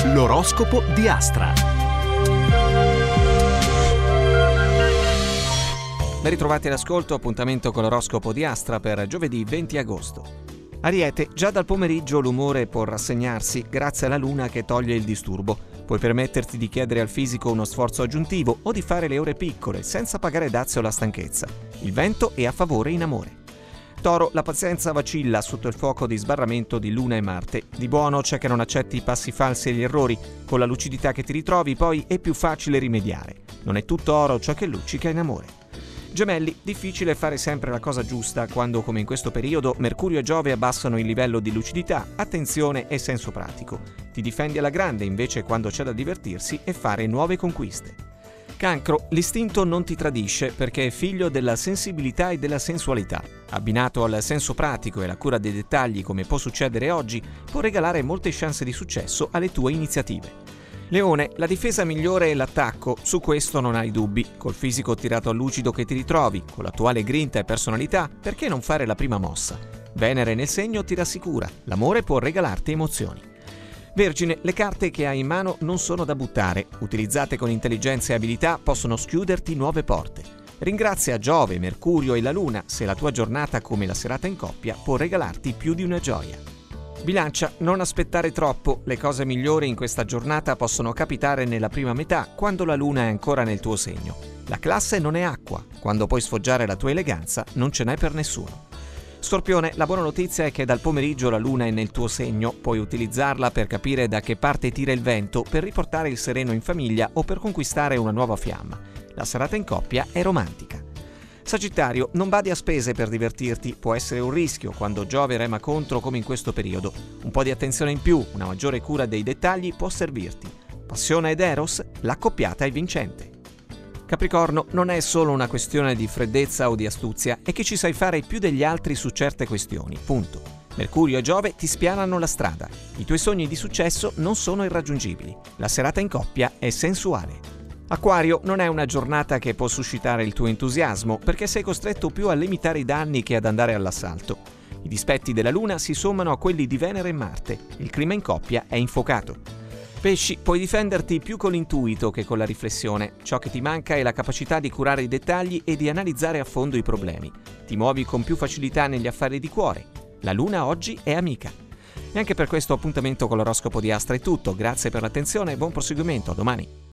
L'oroscopo di Astra. Ben ritrovati all'ascolto, appuntamento con l'oroscopo di Astra per giovedì 20 agosto. Ariete, già dal pomeriggio l'umore può rassegnarsi grazie alla luna che toglie il disturbo. Puoi permetterti di chiedere al fisico uno sforzo aggiuntivo o di fare le ore piccole senza pagare dazio alla stanchezza. Il vento è a favore in amore. Toro, la pazienza vacilla sotto il fuoco di sbarramento di Luna e Marte. Di buono c'è che non accetti i passi falsi e gli errori. Con la lucidità che ti ritrovi poi è più facile rimediare. Non è tutto oro ciò che luccica in amore. Gemelli, difficile fare sempre la cosa giusta quando, come in questo periodo, Mercurio e Giove abbassano il livello di lucidità, attenzione e senso pratico. Ti difendi alla grande invece quando c'è da divertirsi e fare nuove conquiste. Cancro, l'istinto non ti tradisce perché è figlio della sensibilità e della sensualità. Abbinato al senso pratico e alla cura dei dettagli come può succedere oggi, può regalare molte chance di successo alle tue iniziative. Leone, la difesa migliore è l'attacco, su questo non hai dubbi. Col fisico tirato a lucido che ti ritrovi, con l'attuale grinta e personalità, perché non fare la prima mossa? Venere nel segno ti rassicura, l'amore può regalarti emozioni. Vergine, le carte che hai in mano non sono da buttare, utilizzate con intelligenza e abilità possono schiuderti nuove porte. Ringrazia Giove, Mercurio e la Luna se la tua giornata come la serata in coppia può regalarti più di una gioia. Bilancia, non aspettare troppo, le cose migliori in questa giornata possono capitare nella prima metà quando la Luna è ancora nel tuo segno. La classe non è acqua, quando puoi sfoggiare la tua eleganza non ce n'è per nessuno. Scorpione, la buona notizia è che dal pomeriggio la luna è nel tuo segno, puoi utilizzarla per capire da che parte tira il vento, per riportare il sereno in famiglia o per conquistare una nuova fiamma. La serata in coppia è romantica. Sagittario, non badi a spese per divertirti, può essere un rischio quando Giove rema contro come in questo periodo. Un po' di attenzione in più, una maggiore cura dei dettagli può servirti. Passione ed Eros, l'accoppiata è vincente. Capricorno, non è solo una questione di freddezza o di astuzia, è che ci sai fare più degli altri su certe questioni, punto. Mercurio e Giove ti spianano la strada. I tuoi sogni di successo non sono irraggiungibili. La serata in coppia è sensuale. Acquario, non è una giornata che può suscitare il tuo entusiasmo, perché sei costretto più a limitare i danni che ad andare all'assalto. I dispetti della Luna si sommano a quelli di Venere e Marte. Il clima in coppia è infuocato. Pesci, puoi difenderti più con l'intuito che con la riflessione. Ciò che ti manca è la capacità di curare i dettagli e di analizzare a fondo i problemi. Ti muovi con più facilità negli affari di cuore. La Luna oggi è amica. E anche per questo appuntamento con l'oroscopo di Astra è tutto. Grazie per l'attenzione e buon proseguimento. A domani.